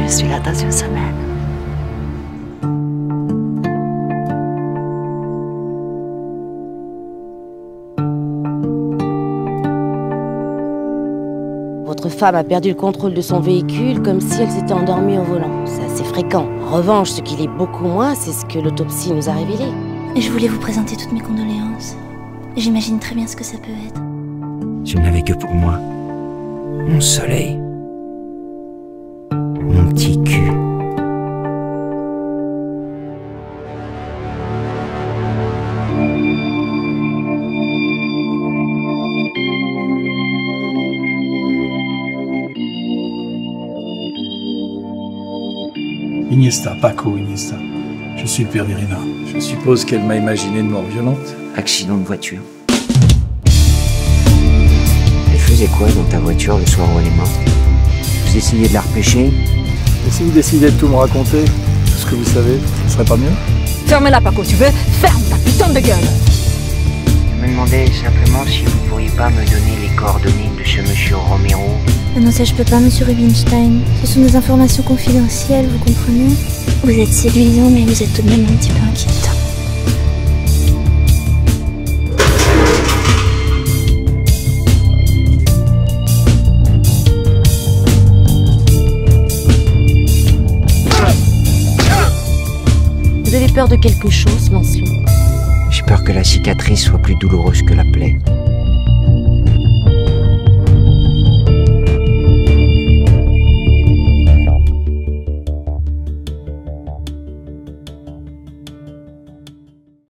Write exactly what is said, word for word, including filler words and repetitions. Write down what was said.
Je suis là dans une semaine. Votre femme a perdu le contrôle de son véhicule comme si elle s'était endormie au volant. C'est assez fréquent. En revanche, ce qui l'est beaucoup moins, c'est ce que l'autopsie nous a révélé. Et je voulais vous présenter toutes mes condoléances. J'imagine très bien ce que ça peut être. Je n'avais que pour moi. Mon soleil. Mon petit cul. Iniesta, Paco Iniesta. Je suis le père d'Irina. Je suppose qu'elle m'a imaginé une mort violente. Accident de voiture. Elle faisait quoi dans ta voiture le soir où elle est morte? Vous essayez de la repêcher? Et si vous décidez de tout me raconter, tout ce que vous savez, ce serait pas mieux? Ferme-la, Paco, tu veux? Ferme ta putain de gueule! Je me demandais simplement si vous pourriez pas me donner les coordonnées de ce monsieur Romero. Ah non, ça je peux pas, monsieur Rubinstein. Ce sont des informations confidentielles, vous comprenez? Vous êtes séduisant, mais vous êtes tout de même un petit peu inquiétant. Vous avez peur de quelque chose, Lancelot? J'ai peur que la cicatrice soit plus douloureuse que la plaie.